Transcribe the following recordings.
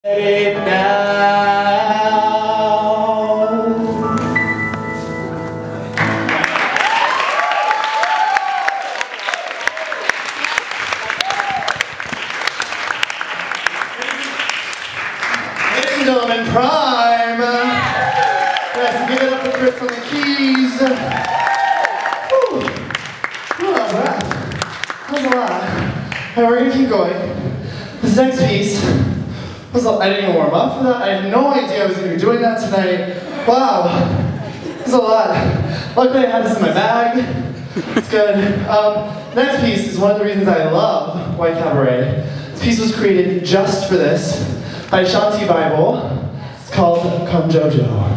Let it down. Ladies and gentlemen, Prime. Yes, give it up for Chris on the keys. Whew. Whew, that was a lot. That was a lot. Alright, we're gonna keep going. This next piece I didn't even warm up for that. I had no idea I was going to be doing that tonight. Wow, there's a lot. Luckily I had this in my bag. It's good. Next piece is one of the reasons I love White Cabaret. This piece was created just for this by Shanti Bible. It's called Conjojo.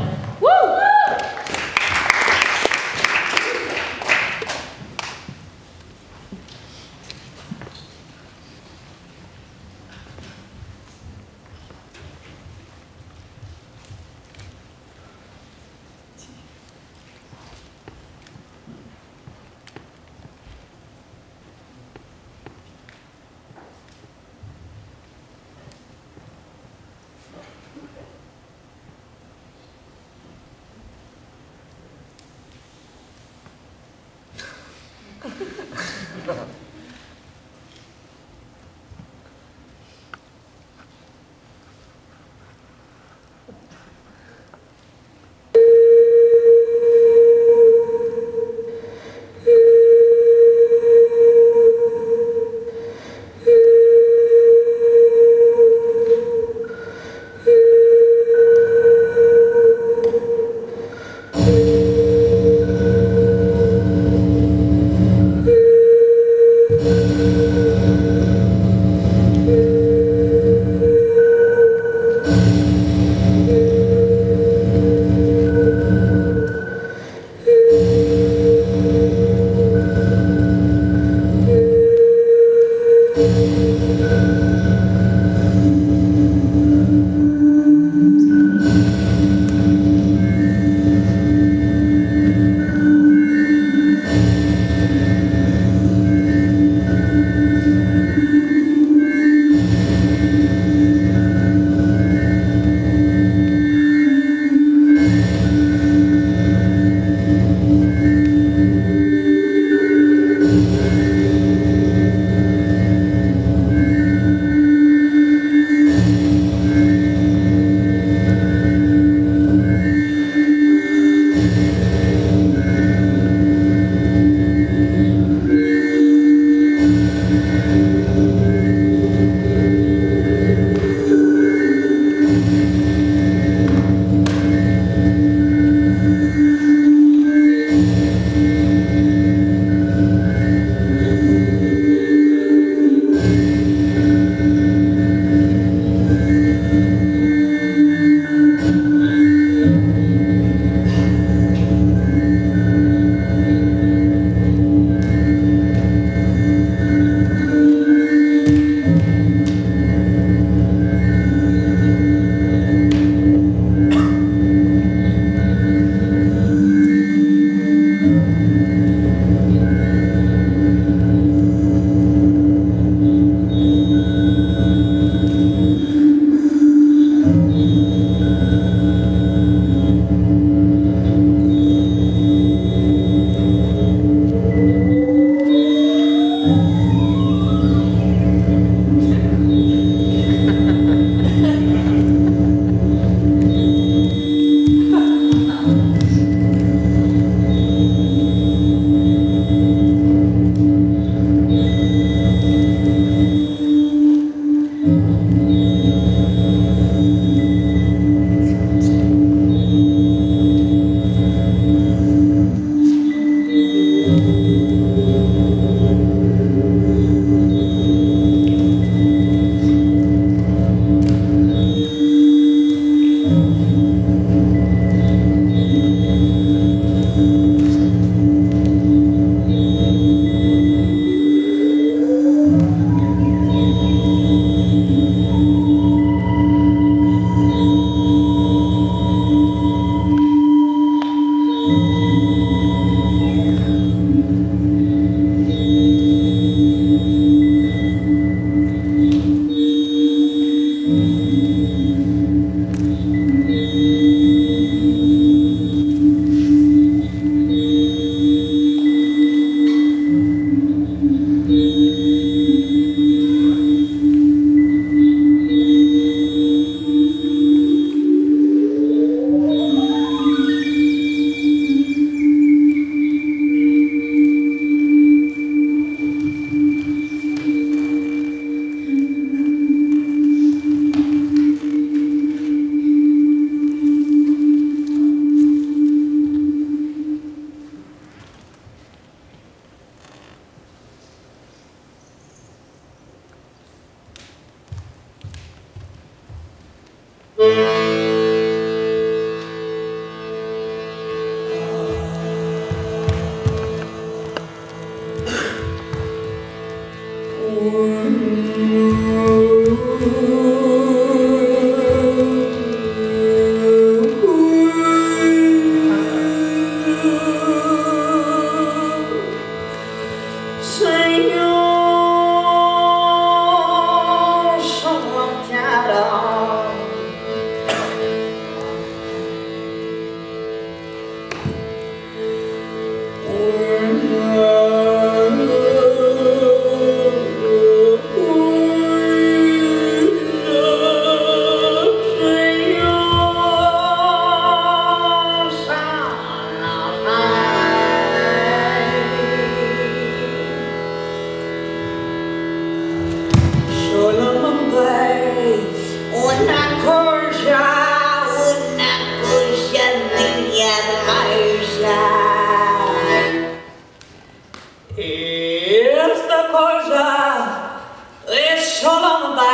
Esta cosa es solo un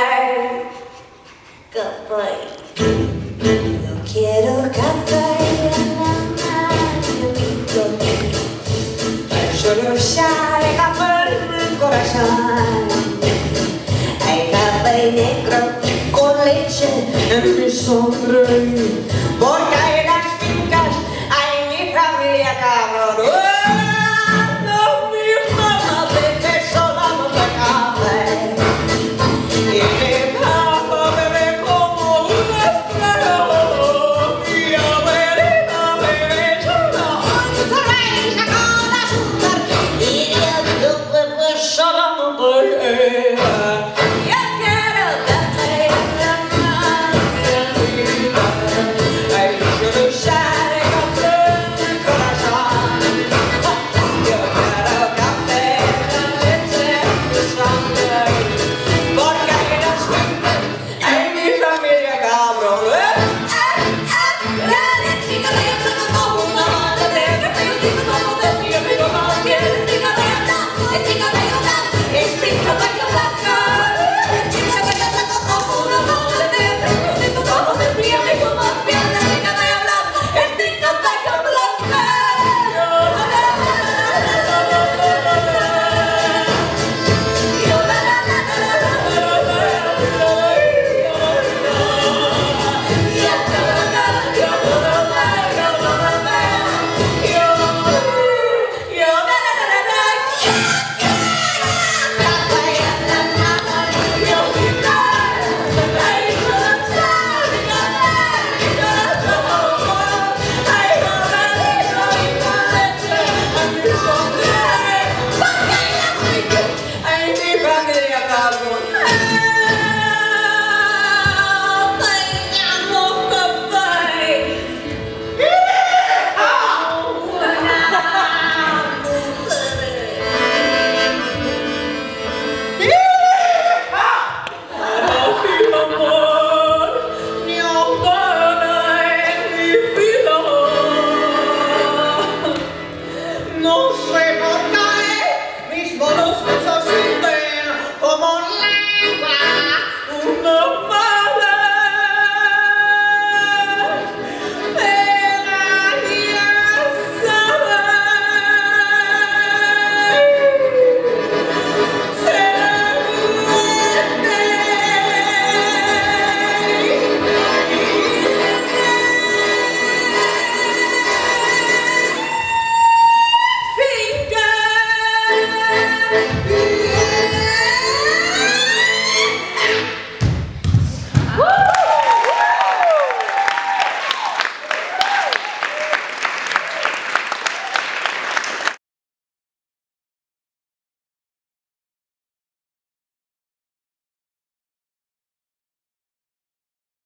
café. Yo quiero café en la mano, solo sale café en mi corazón. Hay café negro con leche en mi sangre, porque hay las fincas, hay mi familia cabrón. Porque hay unas fincas, hay mi familia cabrón.